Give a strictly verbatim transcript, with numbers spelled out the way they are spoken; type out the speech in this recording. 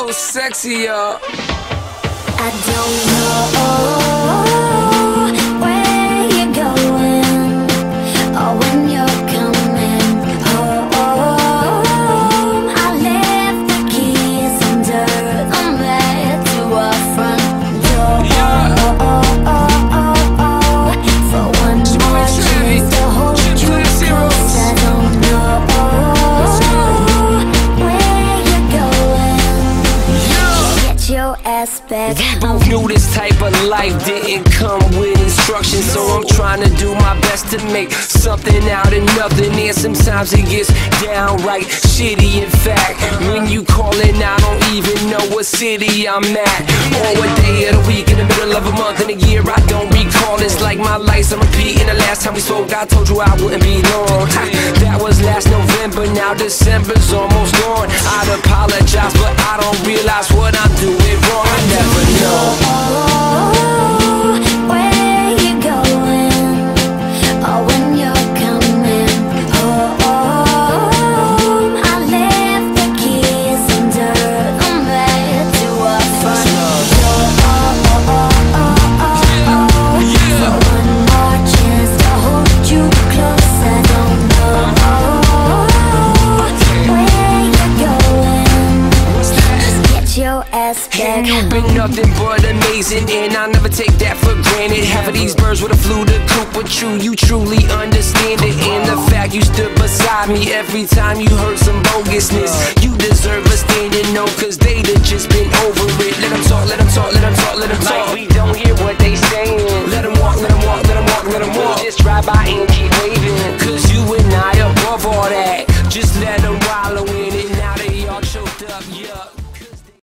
so sexy, y'all. I don't know where you're going or when you're coming home. I left the keys under the mat to our front door. For one more chance to hold you close. I don't know where you're going. Get your ass back. We both knew this type of life didn't come with instructions, so I'm trying to do my best to make something out of nothing. And sometimes it gets downright shitty. In fact, when you callin', I don't even know what city I'm at, or what day of the week, in the middle of a month, in a year I don't recall. It's like my life's on repeat. And the last time we spoke, I told you I wouldn't be long. Ha, that was last November, now December's almost gone. I'd apologize, but I don't realize what I'm doing wrong. I never know where you're going or when you're coming home. I left the keys under the mat to our front door. For one more chance to hold you close. I don't know where you're going. Just get your ass back. And you've been nothing but amazing, and I never take that for granted. Half of these birds would've flew the coop, but true, you truly understand it. And the fact you stood beside me every time you heard some bogusness, you deserve a standing no, cause they'd have just been over it. Let them talk, let them talk, let them talk, let them talk. Like we don't hear what they saying. Let them walk, let them walk, let them walk, let them walk. Just drive by and keep waving, cause you and I above all that. Just let them wallow in